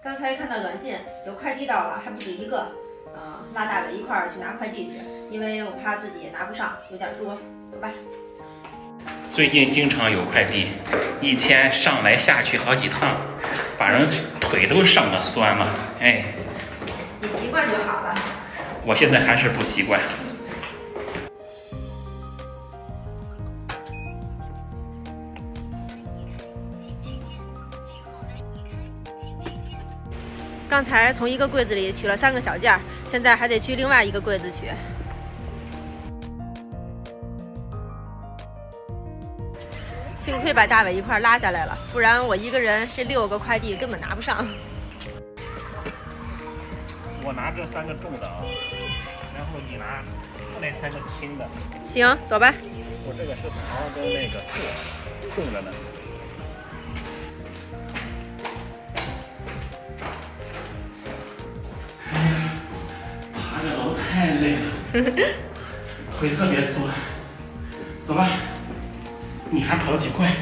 刚才看到短信，有快递到了，还不止一个。拉大伟一块儿去拿快递去，因为我怕自己也拿不上，有点多。走吧。 最近经常有快递，一天上来下去好几趟，把人腿都上得酸了。哎， 你习惯就好了。 我现在还是不习惯。 刚才从一个柜子里取了3个小件，现在还得去另外一个柜子取。幸亏把大伟一块拉下来了，不然我一个人这6个快递根本拿不上。 我拿这3个重的啊，然后你拿那3个轻的。 行，走吧。 我这个是糖跟那个醋，重着呢。哎呀，爬这楼太累了，腿特别酸。走吧，你还跑得挺快。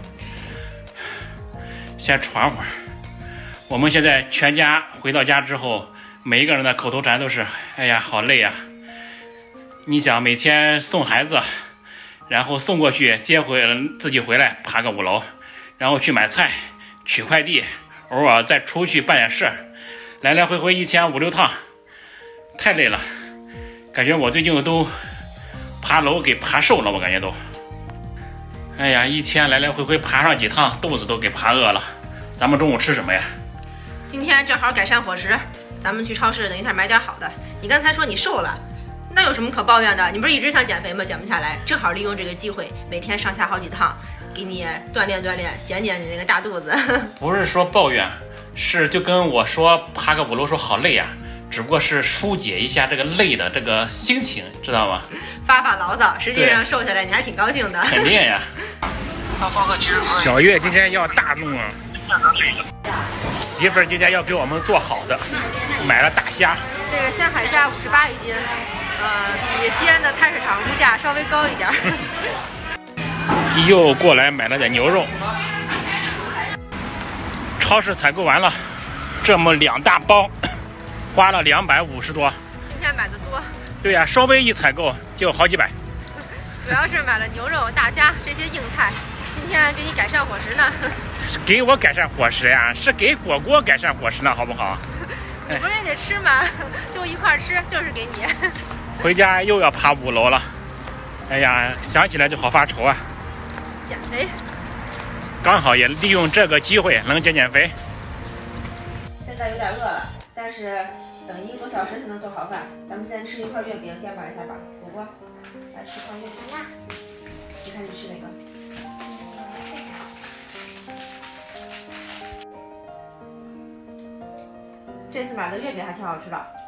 先喘会儿。我们现在全家回到家之后，每一个人的口头禅都是：“哎呀，好累呀！”你想每天送孩子，然后送过去，接回自己回来，爬个5楼，然后去买菜、取快递，偶尔再出去办点事儿，来来回回一天5、6趟，太累了。感觉我最近都爬楼给爬瘦了，我感觉都。哎呀，一天来来回回爬上几趟，肚子都给爬饿了。咱们中午吃什么呀？ 今天正好改善伙食，咱们去超市等一下买点好的。你刚才说你瘦了，那有什么可抱怨的？你不是一直想减肥吗？减不下来，正好利用这个机会，每天上下好几趟，给你锻炼锻炼，减减你那个大肚子。 不是说抱怨，是就跟我说爬个5楼说好累呀，只不过是疏解一下这个累的这个心情，知道吗？ 发发牢骚，实际上瘦下来你还挺高兴的。 肯定呀。小月今天要大弄啊，媳妇儿今天要给我们做好的，买了大虾。 这个鲜海虾58一斤，比西安的菜市场物价稍微高一点。 又过来买了点牛肉。超市采购完了，这么2大包，花了250多。 今天买的多。 对呀，稍微一采购就好几百。 主要是买了牛肉、大虾这些硬菜，今天给你改善伙食呢。 给我改善伙食呀，是给果果改善伙食呢，好不好？ 你不是也得吃吗？就一块吃，就是给你。 回家又要爬5楼了，哎呀，想起来就好发愁啊。 减肥， 刚好也利用这个机会能减肥。 现在有点饿了，但是等1个多小时才能做好饭。咱们先吃一块月饼垫饱一下吧。果果，来吃块月饼呀。你看你吃哪个？这次买的月饼还挺好吃的。